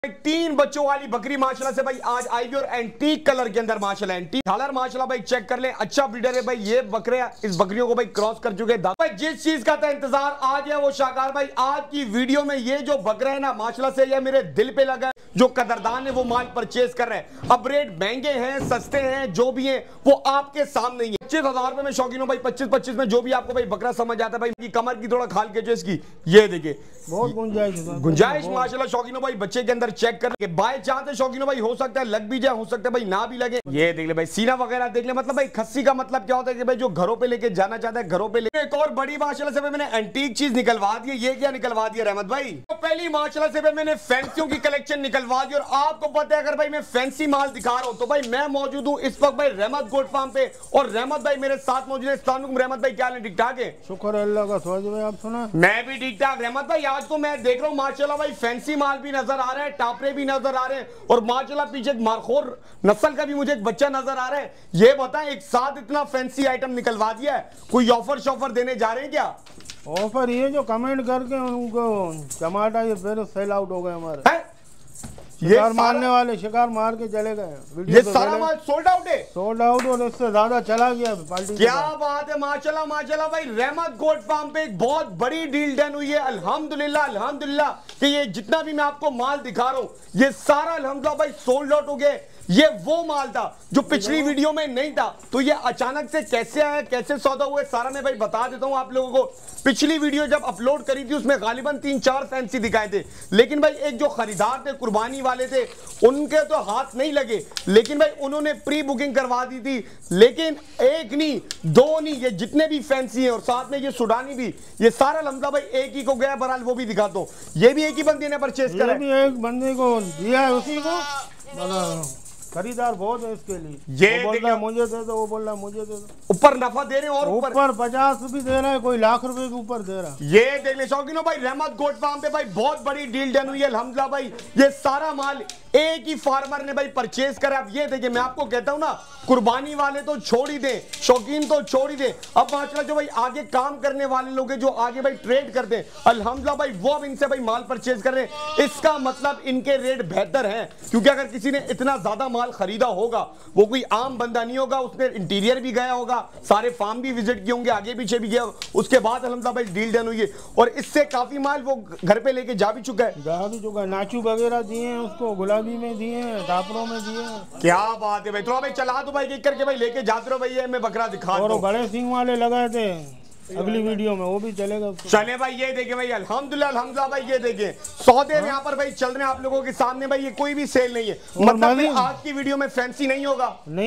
तीन बच्चों वाली बकरी माशाल्लाह से भाई आज आएगी और एंटीक कलर के अंदर माशाल्लाह एंटीक झालर माशाल्लाह भाई चेक कर ले। अच्छा ब्रीडर है भाई। ये बकरे इस बकरियों को भाई क्रॉस कर चुके हैं भाई। जिस चीज का था इंतजार आ गया वो शाकार भाई। आज की वीडियो में ये जो बकरा है ना माशाल्लाह से ये मेरे दिल पे लगा है। जो कदरदान है वो माल परचेज कर रहे हैं। अब रेट महंगे हैं सस्ते हैं जो भी है वो आपके सामने ही है। 25,000 रुपए में शौकीनों भाई 25-25 में जो भी आपको भाई बकरा समझ आता है भाई। कमर की थोड़ा खाल के जो इसकी ये देखिए बहुत गुंजाइश माशाल्लाह शौकीनों भाई बच्चे के अंदर चेक कर के बाय चांस है शौकीनों भाई हो सकता है लग भी जाए हो सकता है भाई ना भी लगे। ये देख ले भाई सीना वगैरह देख ले। मतलब भाई खस्सी का मतलब क्या होता है कि भाई जो घरों पे लेके जाना चाहता है घरों पे लेके। एक और बड़ी माशाल्लाह से मैंने एंटीक चीज निकलवा दी है। ये क्या निकलवा दिया रहमत भाई? तो पहली माशाल्लाह से मैंने फैंसियों की कलेक्शन निकलवा दी। और आपको पता है अगर भाई मैं फैंसी माल दिखा रहा हूं तो भाई मैं मौजूद हूं इस वक्त भाई रहमत गोट फार्म पे। और रहमत भाई मेरे साथ मौजूद है। अस्सलाम वालेकुम रहमत भाई, क्या हाल है? ठीक ठाक है? शुक्र अल्लाह का। भाई आप सुना? मैं भी ठीक ठाक रहमत भाई। आज तो मैं देख रहा हूँ माशाल्लाह भाई फैंसी माल भी नजर आ रहा है, टापरे भी नजर आ रहे हैं और माशाल्लाह पीछे एक मारखोर नस्ल का भी मुझे एक बच्चा नजर आ रहा है। ये बताएं एक साथ इतना फैंसी आइटम निकलवा दिया है, कोई ऑफर शॉफर देने जा रहे हैं क्या? ऑफर ये जो कमेंट करके उनको टमाटर ये फिर सेल आउट हो गए हमारे। शिकार मारने वाले शिकार मार के चले गए। ये सारा माल सोल्ड आउट है। सोल्ड आउट और इससे ज्यादा चला गया पार्टी। क्या बात है माशाल्लाह माशाल्लाह भाई। रहमत गोट फार्म पे एक बहुत बड़ी डील डन हुई है अल्हम्दुलिल्लाह अल्हम्दुलिल्लाह कि ये जितना भी मैं आपको माल दिखा रहा हूं ये सारा अल्हम्दुलिल्लाह भाई सोल्ड आउट हो गया। ये वो माल था जो पिछली वीडियो में नहीं था। तो ये अचानक से कैसे आया कैसे सौदा हुआ सारा मैं भाई बता देता हूं आप लोगों को। पिछली वीडियो जब अपलोड करी थी उसमें गालिबन 3-4 फैंसी दिखाए थे। लेकिन भाई एक जो खरीदार थे कुर्बानी वाले थे उनके तो हाथ नहीं लगे। लेकिन भाई उन्होंने प्री बुकिंग करवा दी थी। लेकिन एक नहीं दो नहीं ये जितने भी फैंसी है और साथ में ये सुडानी भी ये सारा लम्जा भाई एक ही को गया। बहरहाल वो भी दिखाता हूं। ये भी एक ही बंदे ने परचेज करा है। एक बंदे को दिया है उसी को खरीदार बहुत है इसके लिए। ये बोल रहा मुझे दे दो वो बोल रहा मुझे दे दो। ऊपर नफा दे रहे हैं और ऊपर 50 भी दे रहा है कोई लाख रुपए के ऊपर दे रहा। ये देख ले शौकीनों भाई रहमत गोट फार्म पे भाई बहुत बड़ी डील डन हुई है अल्हम्दुलिल्लाह भाई। ये सारा माल एक ही फार्मर ने भाई परचेज करा। अब ये देखिए मैं आपको कहता हूं ना कुर्बानी वाले तो छोड़ ही दे शौकीन तो छोड़ ही दे। अब माशाल्लाह जो भाई आगे काम करने वाले लोग हैं जो आगे भाई ट्रेड करते हैं अल्हम्दुलिल्लाह भाई वो अब इनसे भाई माल परचेज कर रहे हैं। इसका मतलब इनके रेट बेहतर हैं क्योंकि अगर किसी ने इतना ज्यादा माल खरीदा होगा वो कोई आम बंदा नहीं होगा। उसने इंटीरियर भी गया होगा सारे फार्म भी विजिट किए होंगे आगे पीछे भी गया उसके बाद अल्हम्दुलिल्लाह भाई डील डन हुई है। और इससे काफी माल वो घर पे लेके जा भी चुका है। नाचू वगैरह दिए हैं उसको गुलाबी में दिए हैं टापरों में दिए हैं। क्या बात है भाई। तो भाई चला दो भाई एक करके भाई लेके जाते रहो भाई। मैं बकरा दिखा और बड़े सिंह वाले लगाए थे अगली वीडियो में वो भी चलेगा। चले भाई ये देखिए भाई अल्हम्दुलिल्लाह अल्हम्दुलिल्लाह भाई ये देखिए सौदे में यहाँ पर भाई चल रहे हैं आप लोगों के सामने भाई। ये कोई भी सेल नहीं है मतलब आज की वीडियो में फैंसी नहीं होगा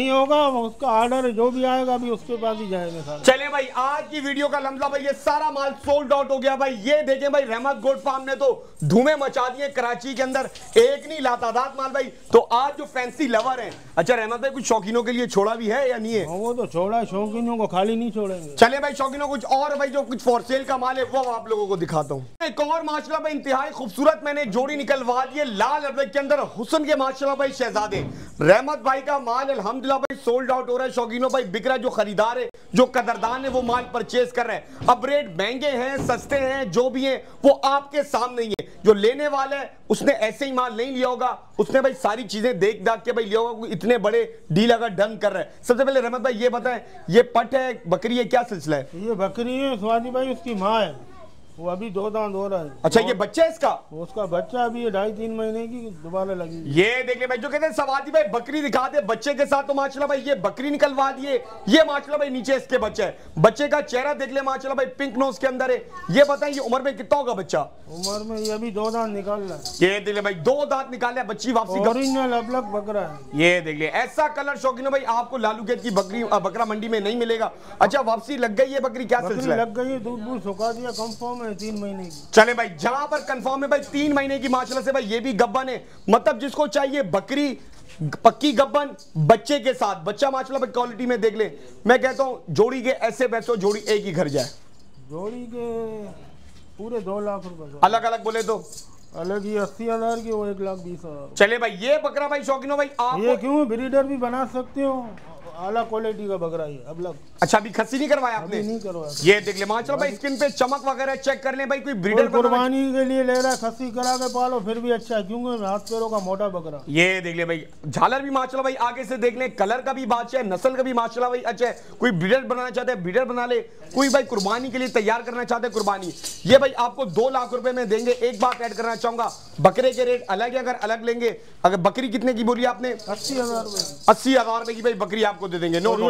उसका ऑर्डर जो भी आएगा अभी उसके पास ही जाएगा। चले भाई आज की वीडियो का अल्हम्दुलिल्लाह भाई ये सारा माल सोल्ड आउट हो गया भाई। ये देखें भाई रहमत गोट फार्म ने तो धूमें मचा दिए कराची के अंदर। एक नहीं लातादाद माल भाई। तो आज जो फैंसी लवर है अच्छा रहमत भाई कुछ शौकीनों के लिए छोड़ा भी है या नहीं है? वो तो छोड़ा शौकीनों को खाली नहीं छोड़ेंगे। चले भाई शौकीनों कुछ और भाई जो कुछ फॉर सेल का माल है वो आप लोगों को दिखाता हूं। एक और माशाल्लाह भाई इंतहाई खूबसूरत मैंने जोड़ी निकलवा दी है लाल अरबे के अंदर हुस्न के माशाल्लाह भाई शहजादे। रहमत भाई का माल अल्हम्दुलिल्लाह भाई सोल्ड आउट हो रहा है शौकीनों भाई बिक रहा है। जो खरीदार है जो कदरदान है वो माल परचेज कर रहे हैं। अब रेट महंगे हैं सस्ते हैं जो भी है वो आपके सामने ही है। जो लेने वाला है उसने ऐसे ही माल नहीं लिया होगा उसने भाई सारी चीजें देख दाख के भाई लिया होगा। इतने बड़े डील अगर डन कर रहे हैं। सबसे पहले रहमत भाई ये बताएं ये पट है बकरी है क्या सिलसिला है? ये बकरी है स्वादी भाई उसकी माँ है वो अभी 2 दांत हो रहा है। अच्छा ये बच्चा है इसका? उसका बच्चा अभी 2.5-3 महीने की दोबारा लगी। ये देख ले भाई जो कहते हैं सवादी भाई बकरी दिखा दे बच्चे के साथ। तो माशाल्लाह भाई ये बकरी निकलवा दिए। ये माशाल्लाह भाई नीचे इसके बच्चे है। बच्चे का चेहरा देख ले माशाल्लाह भाई पिंक नोज के अंदर है। ये बताइए उम्र में कितना होगा बच्चा? उम्र में ये अभी 2 दांत निकाल रहा है। ये देख ले भाई 2 दांत निकाल है बच्ची वापसी ओरिजिनल अबलग बकरा है। ये देख ले ऐसा कलर शौकीन भाई आपको लालू खेत की बकरी बकरा मंडी में नहीं मिलेगा। अच्छा वापसी लग गई है बकरी क्या सिलसिला? लग गई है दूध सुखा दिया कंफर्म है 3 महीने की। चले भाई जहां पर कंफर्म है भाई 3 महीने की माशाल्लाह से भाई ये भी गब्बन है। मतलब जिसको चाहिए बकरी पक्की गब्बन बच्चे के साथ बच्चा माशाल्लाह भाई क्वालिटी में देख ले। मैं कहता हूं जोड़ी के ऐसे पैसों जोड़ी एक ही घर जाए। जोड़ी के पूरे 2 लाख रुपए अलग अलग बोले तो अलग ही 80,000 की वो 1,20,000। चले भाई ये बकरा भाई शौकीनो भाई आप ये क्यों ब्रीडर भी बना सकते हो अलग क्वालिटी का बकरा है अब लग। अच्छा अभी खस्सी नहीं करवाया आपने? नहीं करवाया। ये देख ले माशाल्लाह भाई, स्किन पे चमक वगैरह चेक कर ले भाई, कोई ब्रीडर कुर्बानी के लिए ले रहा है, खस्सी करा के पालो फिर भी अच्छा है, क्योंकि हाथ पैरों का मोटा बकरा। ये देख ले भाई, झालर भी माशाल्लाह भाई आगे से देख ले, कलर का भी बादशाह है, नस्ल का भी माशाल्लाह भाई अच्छा है। कोई ब्रीडर बनाना चाहते हैं ब्रीडर बना ले, कोई भाई कुर्बानी के लिए तैयार करना चाहते हैं कुर्बानी। ये भाई आपको 2 लाख रुपए में देंगे। एक बात ऐड करना चाहूंगा, बकरे के रेट अलग है, अगर अलग लेंगे, अगर बकरी कितने की बोली आपने? 80,000 रुपए। 80,000 रुपए की भाई बकरी आपको दे देंगे। नो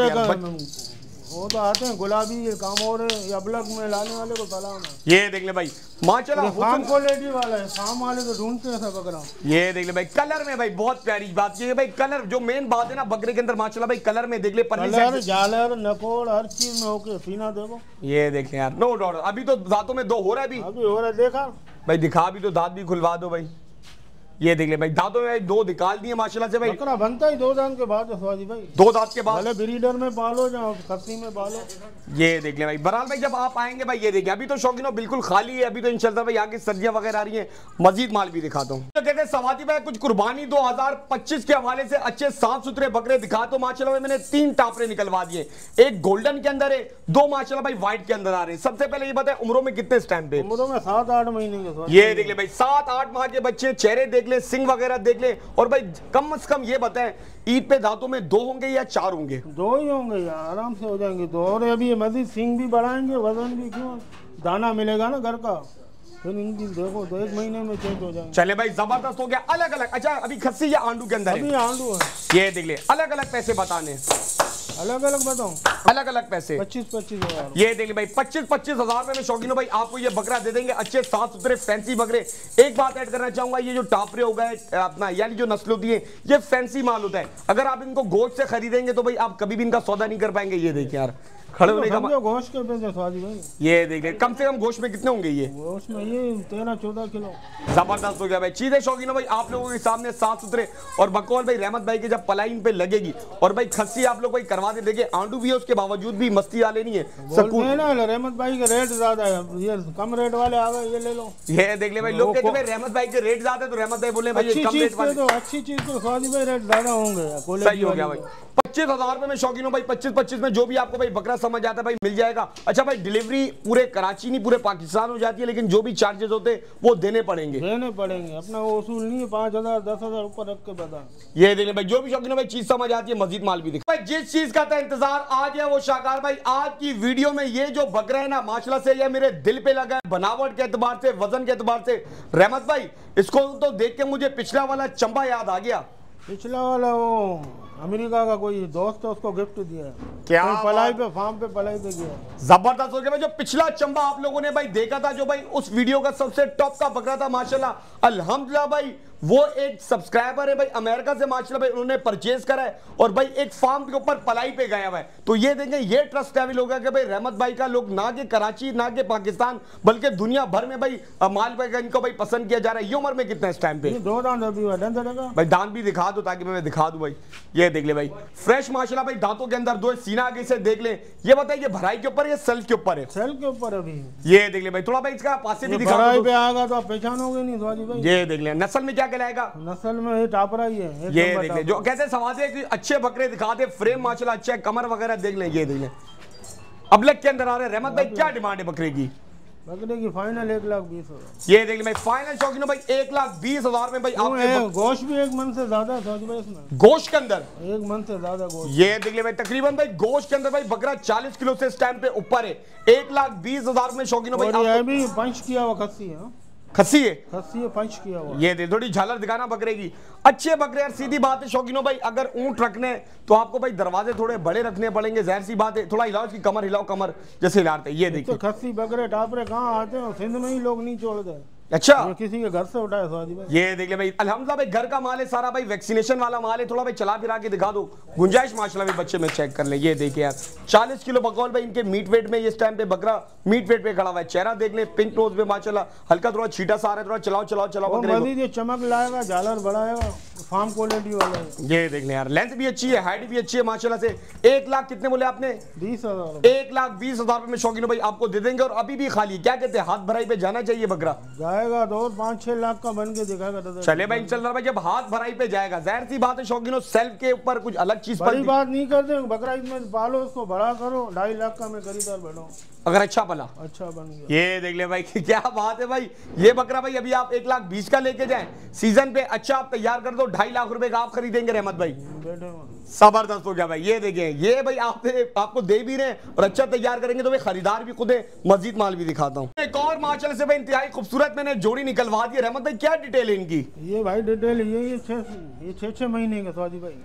वो तो आते हैं गुलाबी काम और अबलग में लाने वाले को सलाम है। ये देख ले भाई माशाल्लाह फार्म क्वालिटी वाला है, फार्म वाले तो ढूंढते हैं सब बकरा। ये देख ले भाई कलर में भाई बहुत प्यारी बात ये है भाई, कलर जो मेन बात है ना बकरे के अंदर माशाल्लाह भाई कलर में देख ले, कलर झालर नकोड़ हर चीज में होके सीना देखो। ये देखें यार, नो डाउट अभी तो दांतों में 2 हो रहा है, अभी हो रहा है, देखा भाई दिखा भी तो, दांत भी खुलवा दो भाई। ये देख ले भाई दांतों में 2 निकाल दिए माशाल्लाह से भाई। बकरा बनता ही 2 दांत के बाद है स्वादी भाई, 2 दांत के बाद। भले ब्रीडर में पालो या खस्सी में पालो। ये देख ले भाई बहरहाल भाई जब आप आएंगे भाई, ये देखिए अभी तो शौकीनो बिल्कुल खाली है, अभी तो इंशाल्लाह भाई आगे सर्दियां वगैरह आ रही हैं, मजीद माल भी दिखाता हूँ। तो कहते हैं सवाती भाई कुछ कुर्बानी 2025 के हवाले से अच्छे साफ सुथरे बकरे दिखा, तो माशाल्लाह मैंने 3 टापरे निकलवा दिए, एक गोल्डन के अंदर है, 2 माशाल्लाह भाई व्हाइट के अंदर आ रहे हैं। सबसे पहले ये बताए उम्रों में कितने इस टाइम पे? उम्रों में 7-8 महीने के। ये देख ले भाई 7-8 माह के बच्चे, चेहरे देख ले, सिंग वगैरह देख ले, और भाई कम से कम ये बताएं ईद पे दांतों में 2 होंगे या 4 होंगे? 2 ही होंगे यार, आराम से हो जाएंगे 2। और अभी ये मजीद सिंग भी बढ़ाएंगे, वजन भी, क्यों दाना मिलेगा ना घर का, फिर इनकी देखो तो 1 महीने में चेंज हो जाएंगे। चले भाई जबरदस्त हो गया। अलग अलग, अच्छा अभी खस्सी या आंडू के अंदर है? अभी आंडू है। ये देख ले अलग अलग पैसे बताने, अलग अलग बताऊं? अलग अलग पैसे 25-25 हजार। ये देख ले भाई 25-25 हजार रुपए में शौकीनो भाई आपको ये बकरा दे देंगे, अच्छे साफ सुथरे फैंसी बकरे। एक बात ऐड करना चाहूंगा, ये जो टापरे हो गए अपना यानी जो नस्ल होती है ये फैंसी माल होता है, अगर आप इनको गोश्त से खरीदेंगे तो भाई आप कभी भी इनका सौदा नहीं कर पाएंगे। ये देखिए यार खड़े होने का गोश्त के पैसे स्वादी भाई। ये देख ले कम से कम गोश्त में कितने होंगे? ये गोश्त में ये 13-14 किलो। जबरदस्त हो गया भाई। चीजें शौकीनो भाई आप लोगों के सामने साफ सुथरे, और बकौल भाई रहमत भाई के जब पलाइन पे लगेगी और भाई खस्सी आप लोग भाई करवा दे, देखिए आंडू भी है उसके बावजूद भी मस्ती वाले नहीं है सकून ना। रहमत भाई के रेट ज्यादा है, ये कम रेट वाले आ गए, ये ले लो। ये देख ले भाई लोग कहते हैं रहमत भाई के रेट ज्यादा है, तो रहमत भाई बोले भाई ये कम रेट वाले, तो अच्छी चीज तो स्वादी भाई रेट ज्यादा होंगे। सही हो गया भाई। 25,000 रुपए में शौकीनो भाई 25-25 में जो भी आपको भाई बकरा समझ आता है भाई मिल जाएगा। अच्छा भाई डिलीवरी पूरे कराची नहीं पूरे पाकिस्तान हो जाती है, लेकिन जो भी चार्जेस होते हैं वो देने पड़ेंगे अपना वो उसूल नहीं है। 5,000 10,000 ऊपर रख के बता। ये देख ले भाई जो भी शौकीनो भाई चीज समझ आती है मजीद माल भी दिखा भाई। जिस चीज का था इंतजार आ गया वो शाकार भाई, आज की वीडियो में ये जो बकरा है ना माशाल्लाह से ये मेरे दिल पे लगा है, बनावट के एतबार से, वजन के एतबार से। रहमत भाई इसको तो देख के मुझे पिछला वाला चंबा याद आ गया। पिछला वाला वो अमेरिका का कोई दोस्त है, उसको गिफ्ट दिया। क्या पलाई पे फार्म पे पलाई पे गया। जबरदस्त हो गया भाई। जो पिछला चंबा आप लोगों ने भाई देखा था, जो भाई उस वीडियो का सबसे टॉप का बकरा था माशाल्लाह अल्हम्दुलिल्लाह भाई, वो एक सब्सक्राइबर है भाई अमेरिका से माशाल्लाह भाई, उन्होंने परचेज करा है और भाई एक फार्म के ऊपर पलाई पे गया हुआ है। तो ये देखें ये ट्रस्ट लेवल होगा कि भाई रहमत भाई का लोग ना के कराची ना के पाकिस्तान बल्कि दुनिया भर में भाई माल भाई इनको भाई पसंद किया जा रहा है। ये उम्र में कितना इस टाइम पे? 2 दांत अभी भाई दांत भी दिखा दो ताकि मैं दिखा दूं भाई। ये देख ले भाई फ्रेश माशाल्लाह भाई दांतों के अंदर 2 सीना आगे से देख ले। ये बताइए ये भराई के ऊपर या सेल्फ के ऊपर है? सेल्फ के ऊपर अभी। ये देख ले भाई थोड़ा भाई इसका पासे भी दिखा दो। पे आएगा तो आप पहचानोगे नहीं स्वादी भाई। ये देख ले नस्ल में क्या कहलाएगा? नस्ल में ये टापरा ही है। ये देख ले जो कैसे सवासे कि अच्छे बकरे दिखाते, फ्रेम माशाल्लाह अच्छा है, कमर वगैरह देख ले। ये देख ले अबलग के अंदर आ रहे। रहमत भाई क्या डिमांड है बकरे की? बकरे की फाइनल 1,20,000। ये देख ले भाई फाइनल शौकीनो भाई 1,20,000 में भाई आपके गोश्त भी 1 मन से ज्यादा है इसमें। गोश्त के अंदर 1 मन से ज्यादा गोश्त। ये देख ले भाई तकरीबन भाई गोश्त के अंदर भाई बकरा 40 किलो से इस टाइम पे ऊपर है। 1,20,000 में शौकीनो भाई ये भी पंच किया हुआ खस्सी है। खस्सी है पंच किया हुआ। ये दे थोड़ी झालर दिखाना बकरे की। अच्छे बकरे यार सीधी बात है शौकीनो भाई, अगर ऊंट रखने तो आपको भाई दरवाजे थोड़े बड़े रखने पड़ेंगे, जाहिर सी बात है। थोड़ा हिलाओ की कमर हिलाओ, कमर जैसे हिलाते। ये देखिए तो खस्सी बकरे टापरे कहाँ आते हैं, सिंध में ही लोग नहीं छोड़ते। अच्छा किसी के घर से उठाया स्वादी भाई। ये देख ले भाई अल्हम्दुलिल्लाह भाई घर का माल है सारा भाई, वैक्सीनेशन वाला माल है। थोड़ा भाई चला फिरा के दिखा दो, गुंजाइश माशाल्लाह भाई बच्चे में चेक कर ले। ये देखिए यार 40 किलो बकौल भाई इनके मीट वेट में इस टाइम पे बकरा मीट वेट पे खड़ा हुआ है। चेहरा देख ले पिंक नोज पे माशाल्लाह, हल्का थोड़ा छीटा सा आ रहा है। थोड़ा चलाओ चलाओ चलाओ मजीद ये चमक लाएगा, झालर बढ़ाएगा। फार्म क्वालिटी वाला है। ये देख लें यार, लेंथ भी अच्छी है, हाइट भी अच्छी है माशाल्लाह से। 1 लाख कितने बोले आपने? 20,000। 1,20,000 रुपए में शौकीनो भाई आपको दे देंगे। और अभी भी खाली, क्या कहते हैं, हाथ भराई पे जाना चाहिए बकरा? जाएगा तो 5-6 लाख का बन के दिखाएगा। चले भाई इंशाल्लाह भाई, जब हाथ भराई पे जाएगा जाहिर सी बात है शौकीनो सेल्फ के ऊपर कुछ अलग चीज बड़ी बात नहीं करते, बकरा इसमें पालो, उसको बड़ा करो, 2.5 लाख का मैं खरीदार बैठो अगर अच्छा पला, अच्छा बन गया। ये देख ले भाई क्या बात है भाई। ये बकरा भाई अभी आप 1,20,000 का लेके जाएं, सीजन पे अच्छा आप तैयार कर दो, 2.5 लाख रुपए का आप खरीदेंगे रहमत भाई। जबरदस्त हो गया भाई। ये देखें, ये भाई आपको दे भी रहे हैं और अच्छा तैयार करेंगे तो भाई खरीदार भी खुद है। मजीद माल भी दिखाता हूँ। एक और माशाल्लाह से भाई इंतहाई खूबसूरत मैंने जोड़ी निकलवा दी। रहमत भाई क्या डिटेल है इनकी? ये भाई डिटेल ये 6 महीने का सवादी भाई।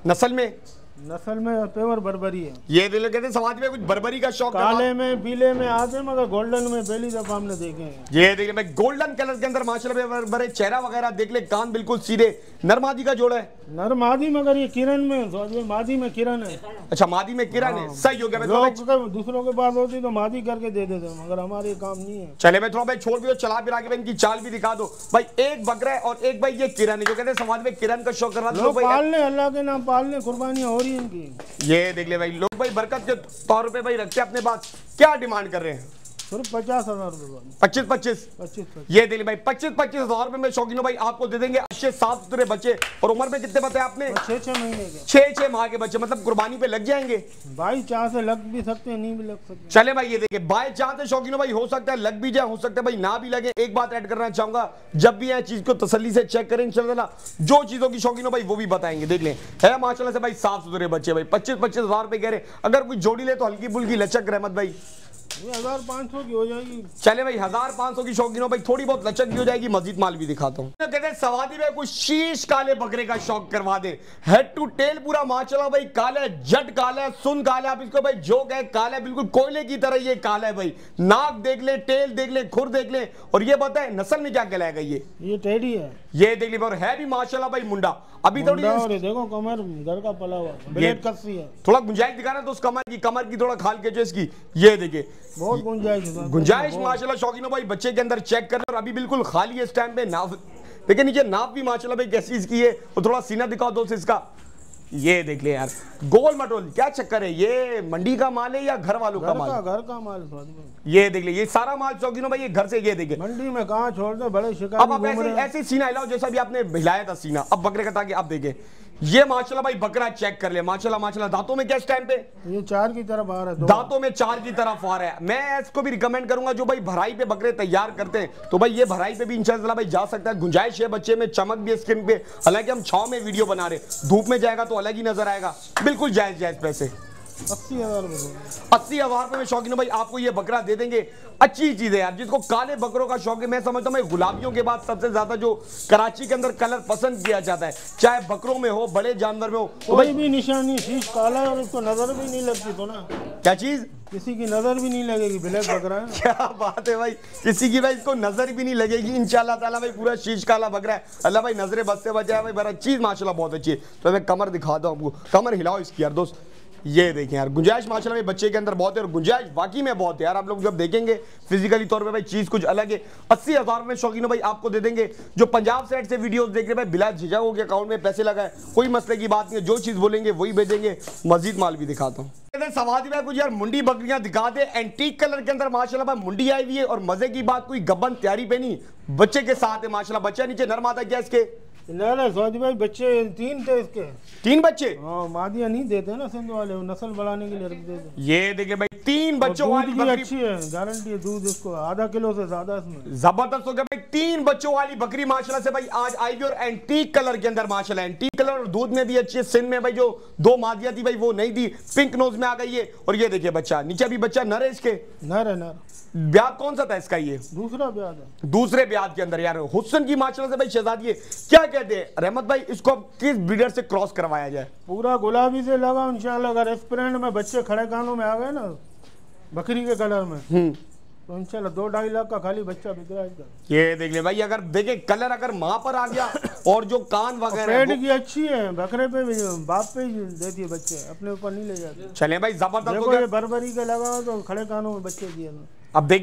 नस्ल में पेवर बर्बरी है। ये दिल कहते हैं समाज में कुछ बर्बरी का शौक, काले में पीले में आते मगर गोल्डन में पहली दफा हमने देखे हैं। ये देखिए भाई गोल्डन कलर के अंदर माशाल्लाह बड़े चेहरा वगैरह देख ले, कान बिल्कुल सीधे। नरमादी का जोड़ा है, नरमादी मगर ये किरण में, मादी में किरण है। अच्छा मादी में किरण है, सही हो गया। दूसरों के पास होती तो मादी करके दे देते मगर हमारे काम नहीं है। चले भाई थोड़ा भाई छोड़ भी दो, चला भी आगे इनकी चाल भी दिखा दो भाई। एक बकरा है और एक भाई ये किरण है, जो कहते हैं समाज में किरण का शौक करवा दो। पालने अल्लाह के नाम पालने, कुर्बानियां हो रही है इनकी। ये देख ले भाई, लोग भाई बरकत के तौर पे भाई रखते हैं अपने पास। क्या डिमांड कर रहे हैं? सिर्फ 50,000 रुपए। 25। ये दिल भाई 25,000 रुपए में शौकीनो भाई आपको दे देंगे। अच्छे साफ सुथरे बच्चे। और उम्र में कितने बताए आपने? 6 महीने के, 6 माह के बच्चे, मतलब कुर्बानी पे लग जाएंगे भाई। चाह से लग भी सकते हैं, नहीं भी लग सकते। चले भाई ये देखिए, बाय चाहते शौकीनो भाई हो सकता है लग भी जाए, हो सकता है भाई ना भी लगे। एक बात ऐड करना चाहूंगा, जब भी यह चीज को तसल्ली से चेक करें इंशाल्लाह, जो चीजों की शौकीनो भाई वो भी बताएंगे। देख लें, है माशाल्लाह से भाई साफ सुथरे बच्चे भाई। 25,000 रुपए कह रहे। अगर कोई जोड़ी ले तो हल्की फुल्की लचक रहमत भाई 1,500 की हो जाएगी। चले भाई 1,500 की शौकीनों भाई, थोड़ी बहुत लचक भी हो जाएगी। मजीद माल भी दिखाता हूँ। कहते हैं सवादी में कुछ शीश काले बकरे का शौक करवा दे। हेड टू टेल पूरा माशाल्लाह भाई काला है, जट काला है, सुन काला है। आप इसको भाई जो कहे काला है, बिल्कुल कोयले की तरह ये काला है भाई। नाक देख ले, टेल देख ले, खुर देख ले। और ये बताए नस्ल में क्या कहलाएगा? ये टेडी है। ये देख ले, और है भी माशाल्लाह भाई मुंडा। अभी थोड़ी देखो कमर घर का पला हुआ, ब्लेड कस्सी है। थोड़ा गुंजाइश दिखाना तो उस कमर की थोड़ा खाल के जो इसकी, ये देखिए बहुत गुंजाइश माशाल्लाह शौकीनो भाई बच्चे के अंदर चेक कर। और अभी बिल्कुल खाली है इस टाइम पे। नाप देखिए नीचे, नाप भी माशाल्लाह भाई कैसी इसकी है। और थोड़ा सीना दिखाओ दोस्त इसका। ये देख ले यार, गोल मटोल क्या चक्कर है? ये मंडी का माल है या घर वालों का माल? घर का माल। ये देख ले, ये सारा माल शौकीनो भाई ये घर से। ये देखिए मंडी में कहाँ छोड़ दो, बड़े शिकारी। अब आप ऐसे सीना हिलाओ जैसा भी आपने हिलाया था सीना। अब बकरे का, ताकि आप देखें ये माशाल्लाह भाई बकरा चेक कर ले। माशाल्लाह दांतों में क्या इस टाइम पे? ये 4 की तरफ आ रहा है, दांतों में 4 की तरफ आ रहा है। मैं इसको भी रिकमेंड करूंगा जो भाई भराई पे बकरे तैयार करते हैं, तो भाई ये भराई पे भी इंशाल्लाह भाई जा सकता है। गुंजाइश है बच्चे में, चमक भी है स्किन पे। हालांकि हम छांव में वीडियो बना रहे, धूप में जाएगा तो अलग ही नजर आएगा। बिल्कुल जायज पैसे। 80,000 रुपए में शौकीनो भाई आपको ये बकरा दे देंगे। अच्छी चीज है यार, जिसको काले बकरों का शौक है। मैं समझता हूँ गुलाबियों के बाद सबसे ज्यादा जो कराची के अंदर कलर पसंद किया जाता है, चाहे बकरों में हो, बड़े जानवर में हो, तो कोई भी निशानी शीश काला है और उसको नजर भी नहीं लगती तो ना। क्या चीज? किसी की नजर भी नहीं लगेगी, ब्लैक बकरा है। क्या बात है भाई, किसी की भाई इसको नजर भी नहीं लगेगी इंशाल्लाह ताला भाई। पूरा शीश काला बकरा है। अल्लाह भाई नजरे बस से बचाए भाई। बड़ा चीज माशाल्लाह बहुत अच्छी है। तो मैं कमर दिखाता हूँ आपको, कमर हिलाओ इसकी यार दोस्त। ये देखें यार, गुंजाइश माशाल्लाह में बच्चे के अंदर बहुत है। और गुंजाइश वाकई में बहुत है यार। आप लोग जब देखेंगे फिजिकली तौर पे भाई चीज कुछ अलग है। 80,000 में शौकीनो भाई आपको दे देंगे। जो पंजाब साइड से वीडियोस देख रहे भाई, बिला झिझक हो के अकाउंट में पैसे लगाए, कोई मसले की बात नहीं है। जो चीज बोलेंगे वही भेजेंगे। मजीद माल भी दिखाता हूँ। सवादी भाई कुछ यार मुंडी बकरियां दिखा दे। एंटीक कलर के अंदर माशाल्लाह भाई मुंडी आई हुई है। और मजे की बात, कोई गब्बन तैयारी पे नहीं, बच्चे के साथ है माशाल्लाह। बच्चा नीचे नर मादा क्या इसके? ना सौदी भाई बच्चे 3 थे इसके। 3 बच्चे? हाँ, मादियां नहीं देते ना सिंध वाले, नस्ल बढ़ाने के लिए रख देते। ये देखिए भाई 3 बच्चों वाली बकरी अच्छी है, गारंटी है दूध इसको आधा किलो से ज्यादा इसमें। जबरदस्त हो गया भाई। 3 बच्चों वाली बकरी माशाल्लाह से भाई आज आई। और एंटीक कलर के अंदर माशाल्लाह, एंटीक कलर और दूध में भी अच्छी है। सिंध में भाई जो 2 मादियां थी भाई वो नहीं थी, पिंक नोज में आ गई है। और ये देखिए बच्चा नीचे भी बच्चा नर है इसके। नर है नर। ब्याह कौन सा था इसका? ये दूसरा ब्याह है। दूसरे ब्याह के अंदर यार हुस्न की माशाल्लाह से भाई शहजादी है। क्या कहते हैं रहमत भाई, इसको किस ब्रीडर से क्रॉस करवाया जाए? पूरा गुलाबी से लगा इंशाल्लाह। अगर एस्पिरेंट में बच्चे खड़े कानों में आ गए ना बकरी के कलर में, तो इंशाल्लाह 2-2.5 लाख का खाली बच्चा बिक रहा है। ये देख ले भाई, अगर देखे कलर अगर माँ पर आ गया और जो कान वगैरह पेट की अच्छी है, बकरे पे भी बाप पे ही देती है बच्चे, अपने ऊपर नहीं ले जाते। चले भाई जबरदस्त देखो ये बर्बरी के लगा तो खड़े कानों में बच्चे दिए। अब देखें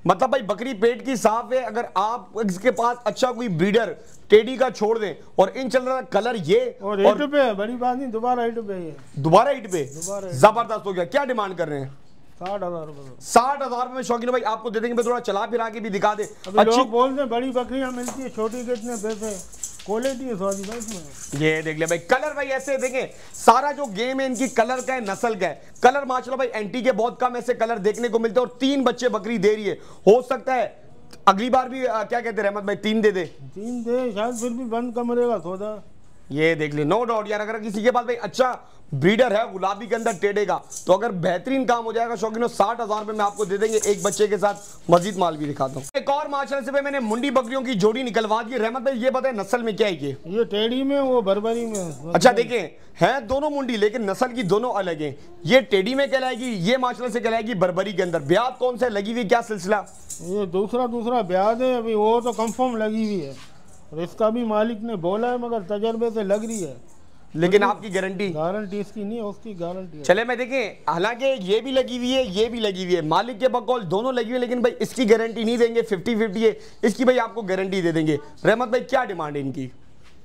मतलब भाई बकरी पेट की साफ है। अगर आप इसके पास अच्छा कोई ब्रीडर टेडी का छोड़ दें और इन चल रहा कलर ये और हिट पे है, बड़ी बात नहीं, दोबारा हिट पे है, दोबारा हिट पे जबरदस्त हो गया। क्या डिमांड कर रहे हैं? 60,000 रुपए। 60,000 में शौकीन भाई आपको दे देंगे। थोड़ा चला फिरा के भी दिखा दे। लोग बोलते हैं बड़ी बकरियां मिलती है, छोटी कितने पैसे, क्वालिटी है स्वादी भाई इसमें। ये देख ले भाई कलर भाई ऐसे देखें, सारा जो गेम है इनकी कलर का है, नस्ल का है। कलर माशाल्लाह भाई एंटी के बहुत कम ऐसे कलर देखने को मिलते हैं और 3 बच्चे बकरी दे रही है। हो सकता है अगली बार भी क्या कहते हैं रहमत भाई 3 दे दे, 3 दे शायद, फिर भी बंद कमरे का सौदा। ये देख ले नो डाउट यार। अगर किसी के पास भाई अच्छा ब्रीडर है गुलाबी के अंदर टेढ़ेगा तो अगर बेहतरीन काम हो जाएगा शौकीनों 60,000 रुपए में आपको दे देंगे एक बच्चे के साथ। मजीद माल भी दिखाता हूँ। एक और माशाल्लाह से भाई मैंने मुंडी बकरियों की जोड़ी निकलवा दी। रहमत भाई ये बताए नस्ल में क्या है ये टेढ़ी में, वो बरबरी में। अच्छा देखें हैं दोनों मुंडी लेकिन नस्ल की दोनों अलग हैं। ये टेढ़ी में कहलाएगी, ये माशाल्लाह से कहलाएगी बरबरी के अंदर। ब्याह कौन सा लगी हुई, क्या सिलसिला? ये दूसरा ब्याह है अभी, वो तो कंफर्म लगी हुई है और इसका भी मालिक ने बोला है, मगर तजर्बे से लग रही है। लेकिन आपकी गारंटी इसकी नहीं है, उसकी गारंटी है। चले मैं देखें, हालांकि ये भी लगी हुई है, ये भी लगी हुई है, मालिक के बकौल दोनों लगी हुई है, लेकिन भाई इसकी गारंटी नहीं देंगे, 50-50 है। इसकी भाई आपको गारंटी दे देंगे। रहमत भाई क्या डिमांड है इनकी?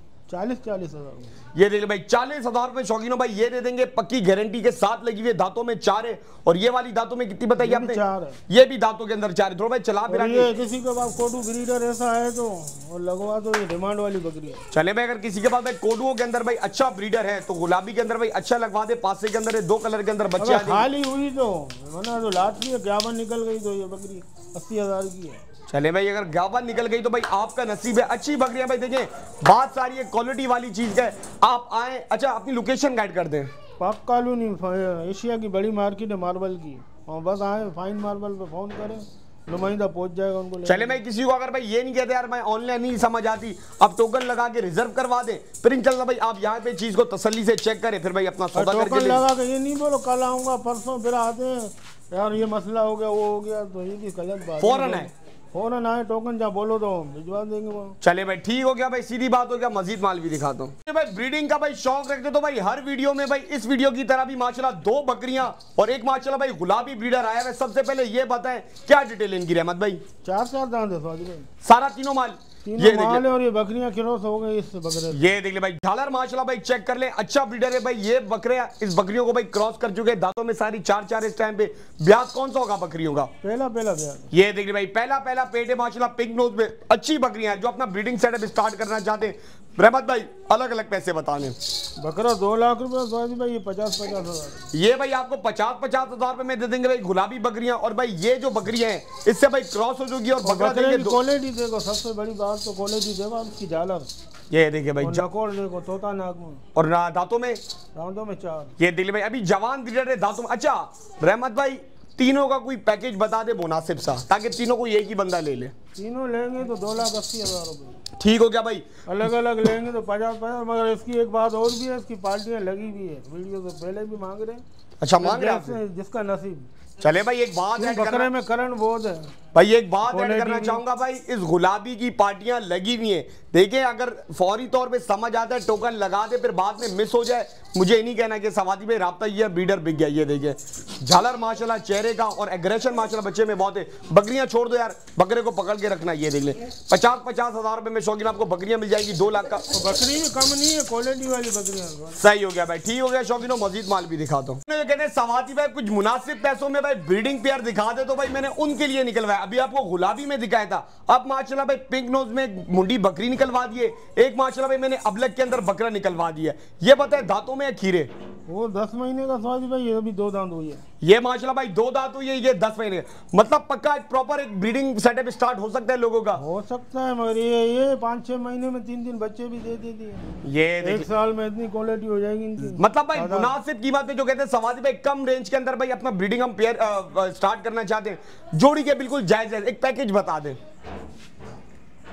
40,000। ये देख ले भाई 40,000 रुपए शौकीनों भाई ये दे देंगे, पक्की गारंटी के साथ लगी हुई है। दांतों में 4 है और ये वाली दांतों में कितनी बताइए आपने? 4 है। ये भी दांतों के अंदर 4 है। थोड़ा भाई चला फिरा ये किसी के पास कोडू ब्रीडर ऐसा है तो और लगवा दो, ये डिमांड वाली बकरी है। चले भाई अगर किसी के पास भाई कोडुओं के अंदर भाई अच्छा ब्रीडर है तो गुलाबी के अंदर भाई अच्छा लगवा दे, पासे के अंदर 2 कलर के अंदर बच्चे खाली हुई तो वरना तो लाट की क्या निकल गई तो ये बकरी 80,000 की है। चले भाई अगर गावन निकल गई तो भाई आपका नसीब है। अच्छी बकरियां भाई देखें, बात सारी है क्वालिटी वाली चीज है। आप आए, अच्छा अपनी लोकेशन गाइड कर दें। पाक कॉलोनी एशिया की बड़ी मार्केट है मार्बल की, और बस आए फाइन मार्बल पे फोन करें, नुमाइंदा पहुंच जाएगा उनको। चले भाई किसी को अगर भाई ये नहीं कहते यार मैं ऑनलाइन नहीं समझ आती, आप टोकन लगा के रिजर्व करवा दें, फिर इंशाल्लाह भाई आप यहाँ पे चीज को तसल्ली से चेक करें, फिर भाई अपना सौदा करके लगा के ये नहीं बोलो कल आऊंगा परसों, फिर आते हैं यार ये मसला हो गया वो हो गया, तो ये भी गलत बात। फौरन है, फौरन आए, टोकन जहाँ बोलो तो भिजवा देंगे वो। चले भाई ठीक हो गया भाई, सीधी बात हो गया। मजीद माल भी दिखाता हूँ। भाई ब्रीडिंग का भाई शौक रखते तो भाई हर वीडियो में भाई इस वीडियो की तरह भी माशाल्लाह 2 बकरियां और एक माशाल्लाह भाई गुलाबी ब्रीडर आया है। सबसे पहले ये बताएं क्या डिटेल इनकी रहमत भाई? 4 दांत है भाई, सारा तीनों माल ये माल है और ये बकरियां क्रॉस हो गई इस बकरे। ये देख ले भाई झालर माशाल्लाह भाई चेक कर ले, अच्छा ब्रीडर है भाई। ये बकरे इस बकरियों को भाई क्रॉस कर चुके हैं, दांतों में सारी 4 इस टाइम पे। ब्याह कौन सा होगा बकरियों का? पहला ब्याह। ये देख ले भाई पहला पेट है माशाल्लाह, पिंक नोज में अच्छी बकरियां हैं। जो अपना ब्रीडिंग सेटअप स्टार्ट करना चाहते हैं रहमत भाई अलग अलग पैसे बताने। बकरा 2 लाख रुपए भाई, ये 50-50 हज़ार। ये भाई आपको 50-50 हज़ार रुपए में दे देंगे भाई गुलाबी बकरियां। और भाई ये जो बकरियां हैं इससे भाई क्रॉस हो चुकी है और बकरा देंगे। क्वालिटी देखो, सबसे बड़ी बात तो क्वालिटी देखो उसकी झालर। ये देखिए भाई नकोर देखो, तोता नाक में और दांतों में 4। ये देख भाई अभी जवान ब्रीडर है दांतों में। अच्छा रहमत भाई तीनों का कोई पैकेज बता दे मुनासिब सा, ताकि तीनों को एक ही बंदा ले ले। तीनों लेंगे तो 2,80,000 रुपए। ठीक हो गया भाई। अलग अलग लेंगे तो 50-50। मगर इसकी एक बात और भी है, इसकी पार्टियां लगी हुई है, वीडियो तो पहले भी मांग रहे हैं। अच्छा मांग रहे हैं जिसका नसीब। चले भाई एक बात है, बकरे में करंट बहुत है भाई, एक बात ऐड करना चाहूंगा भाई, इस गुलाबी की पार्टियां लगी हुई हैं। देखिए अगर फौरी तौर पे समझ आता है टोकन लगा दे, फिर बाद में मिस हो जाए, मुझे नहीं कहना कि सवादी में राब्ता ये ब्रीडर बिक गया। ये देखिए झालर माशाल्लाह चेहरे का और एग्रेशन माशाल्लाह बच्चे में बहुत है। बकरियां छोड़ दो यार, बकरे को पकड़ के रखना। ये देख ले 50-50 हज़ार रुपए में शौकीन आपको बकरियां मिल जाएगी 2 लाख का। बकरी भी कम नहीं है, क्वालिटी वाली बकरियां। सही हो गया भाई, ठीक हो गया शौकीनों। मजीद माल भी दिखाता हूँ। कहते हैं सवादी भाई कुछ मुनासिब पैसों में भाई ब्रीडिंग पेयर दिखा दे, तो भाई मैंने उनके लिए निकलवाया। अभी आपको गुलाबी में दिखाया था, अब माशाल्लाह भाई पिंक नोज में मुंडी बकरी निकलवा दिए। एक माशाल्लाह भाई मैंने अबलग के अंदर बकरा निकलवा दिया। ये बताए दांतों में खीरे? वो 10 महीने का स्वादी भाई, ये अभी 2 दांत हुई है। ये माशाल्लाह भाई 2 दांत हुई है, ये 10 महीने। मतलब पक्का एक प्रॉपर एक ब्रीडिंग सेटअप स्टार्ट हो सकता है लोगों का? हो सकता है, मगर ये 5-6 महीने में 3 बच्चे भी दे देती है। ये 1 साल में इतनी क्वालिटी हो जाएगी इनकी। मतलब भाई मुनासिब कीमत पे जो कहते हैं सवादी भाई कम रेंज के अंदर भाई अपना ब्रीडिंग हम पेयर स्टार्ट करना चाहते हैं, जोड़ी के बिल्कुल जायज है। एक पैकेज बता दें।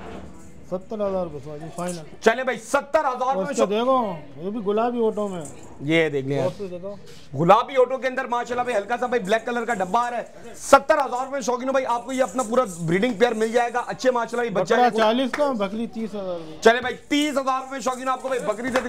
70,000 रुपए फाइनल। चले भाई 70,000 रुपए। देखो ये भी गुलाबी ऑटो में। ये देख लें गुलाबी ऑटो के अंदर माशाल्लाह भाई हल्का सा भाई ब्लैक कलर का डब्बा आ रहा है। 70,000 में शौकीनों भाई आपको ये अपना पूरा ब्रीडिंग पेयर मिल जाएगा। अच्छे माशाल्लाह भाई बच्चा 40 का, बकरी 30,000। चले भाई 30,000 में शौकीन आपको भाई बकरी से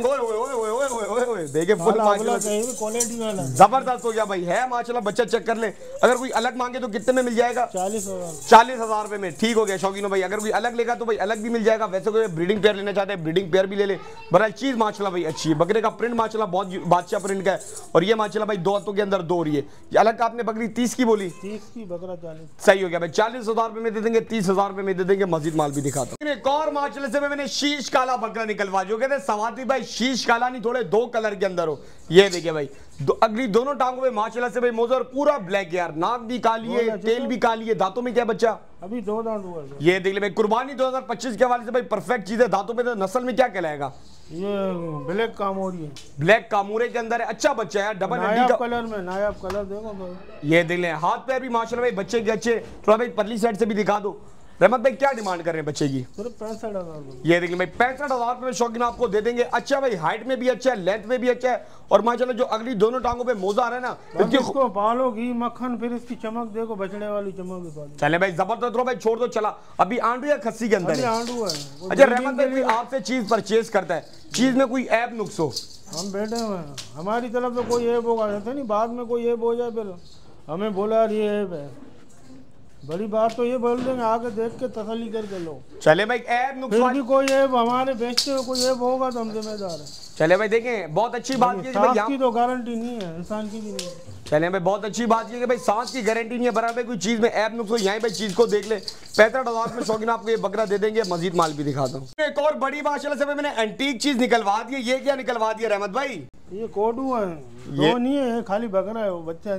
देखिए फुल क्वालिटी वाला जबरदस्त हो गया भाई है माशाल्लाह। बच्चा चेक कर ले। अगर कोई अलग मांगे तो कितने में मिल जाएगा? 40,000 रुपए में। ठीक हो गया शौकीनों भाई। अगर कोई अलग लेगा तो भाई अलग भी मिल जाएगा। वैसे कोई ब्रीडिंग पेयर लेना चाहते हैं ब्रीडिंग पेयर भी ले ले। बहरहाल चीज माशाल्लाह भाई अच्छी है। बकरे का प्रिंट माशाल्लाह बहुत बादशाह प्रिंट का है और ये माशाल्लाह भाई 2 हाथों के अंदर 2 रही है। ये अलग आपने बकरी 30 की बोली, 30 की बकरा 40। सही हो गया भाई। 40,000 रुपए में दे देंगे, 30,000 रुपए में दे देंगे। मजीद माल भी दिखाता हूँ। एक और माशाल्लाह से मैंने शीश काला बकरा निकलवा जो कहते सवाती भाई शीश काला नहीं थोड़े 2 कलर के अंदर हो। ये देखिए भाई अगली दोनों टांगों में माशाल्लाह से भाई मोजर पूरा ब्लैक यार। नाक भी काली है, तेल भी काली है। दांतों में क्या बच्चा? अभी 2 दांत हुआ है। ये देख ले भाई कुर्बानी 2025 के हवाले से भाई परफेक्ट चीज है। दांतों में तो नस्ल में क्या कहलाएगा? ये ब्लैक कामोरी है। ब्लैक कामूरे के अंदर है। अच्छा बच्चा है डबल नायाब कलर में, नायाब कलर देखो भाई। ये देख ले हाथ पैर भी माशाल्लाह भाई बच्चे के अच्छे। थोड़ा भाई परली साइड से भी दिखा दो। रहमत भाई क्या डिमांड कर रहे हैं बच्चे की? सिर्फ 65,000। ये देखिए भाई 65,000 रुपए में शौकीन आपको दे देंगे। अच्छा भाई हाइट में भी अच्छा है, लेंथ में भी अच्छा है और माशाल्लाह जो अगली दोनों टांगों पे मोजा आ रहा है ना इसको पालो घी मक्खन फिर इसकी चमक देखो बछड़े वाली चमक। चले भाई जबरदस्त भाई छोड़ दो चला। अभी आंडू या खस्सी के अंदर आंडू है। अच्छा रहमत भाई आपसे चीज परचेज करता है, चीज में कोई ऐप नुक्स हो? हम बैठे हुए हैं, हमारी तरफ से कोई ऐप होगा नहीं, बाद में कोई ऐप हो जाए फिर हमें बोला ये ऐप है। बड़ी बात तो ये बोल देंगे आगे देख के तसल्ली करके लो। चले भाई ऐप नुकसान कोई ऐप हमारे बेचते हो कोई ऐप होगा तो हम जिम्मेदार है। चले भाई देखें बहुत अच्छी बात की सांस की तो गारंटी नहीं है, इंसान की भी नहीं है। चले भाई बहुत अच्छी बात की भाई सांस की गारंटी नहीं है। बराबर कोई चीज में ऐप नुक्स हो यहाँ भाई चीज को देख ले। 65,000 में शौकीन आपको ये बकरा दे देंगे। मजीद माल भी दिखाता हूँ। एक और बड़ी माशाल्लाह से मैंने एंटीक चीज निकलवा दी है। ये क्या निकलवा दिया रहमत भाई? ये कोडू है, दो नहीं है खाली बकरा है वो बच्चा।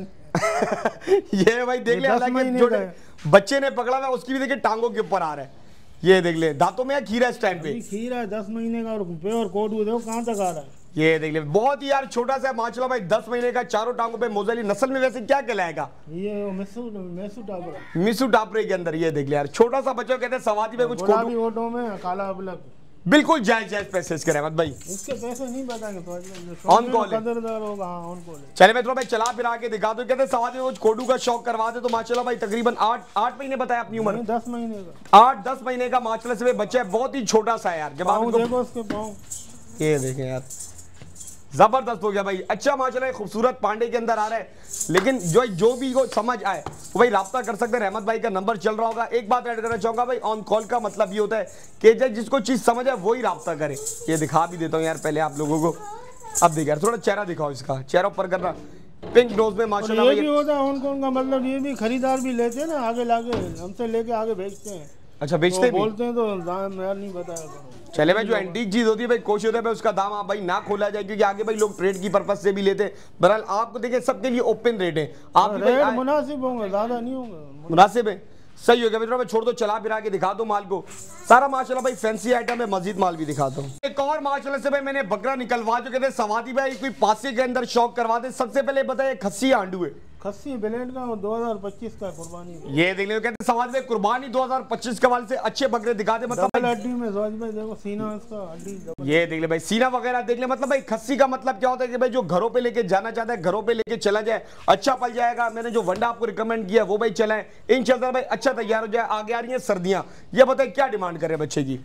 ये भाई देख ले अलग बच्चे ने पकड़ा हुआ उसकी भी देखिए टांगों के ऊपर आ रहा है। ये देख ले दांतों में खीरा इस टाइम पे खीरा 10 महीने का और कोडू देखो कहाँ तक आ रहा है। ये देख ले बहुत ही यार छोटा सा माशाल्लाह भाई 10 महीने का चारों टांगों पे मोजली नस्ल में वैसे क्या कहलाएगा? ये मिसू टापरे के अंदर। ये देख ले यार छोटा सा बच्चा कहते हैं सवाती में कुछ ऑटो में काला ब्लैक बिल्कुल जायज पैसे इसके रहमत भाई। इसके पैसे नहीं बताएंगे तो ऑन कॉल कदरदार होगा। ऑन कॉल चले मैं थोड़ा भाई चला फिर आके दिखा दो। कहते सवाती में कोडू का शौक करवा दे तो माशाल्लाह भाई तकरीबन 8 महीने बताया अपनी उम्र 10 महीने का 8-10 महीने का माशाल्लाह से बच्चा है। बहुत ही छोटा सा यार। जब आप देखो उसके पाँव ये देखें यार जबरदस्त हो गया भाई। अच्छा माशाल्लाह खूबसूरत पांडे के अंदर आ रहा है। लेकिन जो भी को समझ आए वो भाई राब्ता कर सकते हैं। रहमत भाई का नंबर चल रहा होगा। एक बात ऐड करना चाहूंगा भाई ऑन कॉल का मतलब ये होता है कि जिसको चीज समझ आए वही राब्ता करे। ये दिखा भी देता हूँ यार पहले आप लोगों को। अब देखिए यार थोड़ा चेहरा दिखाओ इसका, चेहरा ऊपर करना। पिंक नोज में माशाल्लाह ये भी होता है ऑन कॉल का मतलब ये भी खरीदार भी लेते हैं ना आगे लागे हमसे लेके आगे बेचते हैं। अच्छा बेचते तो बोलते हैं तो दाम यार नहीं बताया। चले भाई जो एंटीक चीज होती है भाई कोशिश होता है भाई उसका दाम आप भाई ना खोला जाए क्योंकि आगे भाई लोग ट्रेड की पर्पज से भी लेते हैं। बहरहाल आपको देखिए सबके लिए ओपन रेट है। आप रेट मुनासिब होंगे, ज्यादा नहीं होंगे, मुनासिब है। सही हो गया मित्रों। मैं छोड़ दो चला फिर आके दिखा दो माल को। सारा माशाल्लाह भाई फैंसी आइटम है। मजीद माल भी दिखाता हूँ। एक और माशाल्लाह से भाई मैंने बकरा निकलवा जो कहते हैं सवादी भाई कोई पासे के अंदर शौक करवा दे। सबसे पहले बताइए खस्सी आंडू है? खस्सी ब्लेंड का 2025 का कुर्बानी। ये देख लो कहते हैं सवाद में कुर्बानी 2025 के वाले से अच्छे बकरे दिखा दे। मतलब हड्डी में भाई देखो सीना इसका हड्डी। ये देख ले भाई सीना वगैरह देख ले। मतलब भाई खस्सी का मतलब क्या होता है कि भाई जो घरों पे लेके जाना चाहता है घरों पे लेके चला जाए अच्छा पल जाएगा। मैंने जो वंडा आपको रिकमेंड किया वो भाई चलाएं इंशाल्लाह भाई अच्छा तैयार हो जाए। आगे आ रही है सर्दियां। ये बताए क्या डिमांड करे बच्चे की?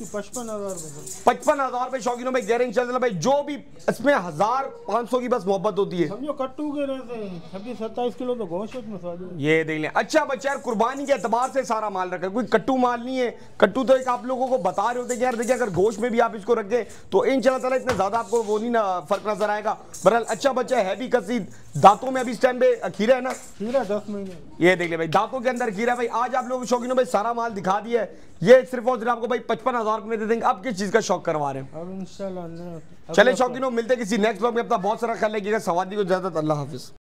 55,000 रुपए शौकीनों में गारंटी चल रहा भाई। जो भी इसमें 1,500 की बस मोहब्बत होती है। समझो कट्टू के 26-27 किलो तो गोश्त में स्वाद। ये देख लें अच्छा बच्चा यार कुर्बानी के एतबार से सारा माल रखा है। कोई कट्टू माल नहीं है। कट्टू तो एक आप लोगों को बता रहे होते कि यार देखिए अगर गोश्त में भी आप इसको रखें तो इंशाल्लाह ताला इतना ज्यादा आपको वो नहीं ना फर्क नजर आएगा। बहरहाल अच्छा बच्चा है भी कसी। दांतों में अभी इस टाइम पे खीरा है ना? खीरा 10 महीने। ये देख ले भाई दांतों के अंदर खीरा भाई। आज आप लोगों शौकीनों भाई सारा माल दिखा दिया है। ये सिर्फ और सिर्फ आपको भाई 55,000 में दे देंगे। अब किस चीज का शौक करवा रहे हैं? अब इंशाल्लाह चले शौकीनों मिलते किसी नेक्स्ट ब्लॉग में। अपना बहुत सारा ख्याल रखिएगा। सवादी को ज्यादा अल्लाह हाफिज।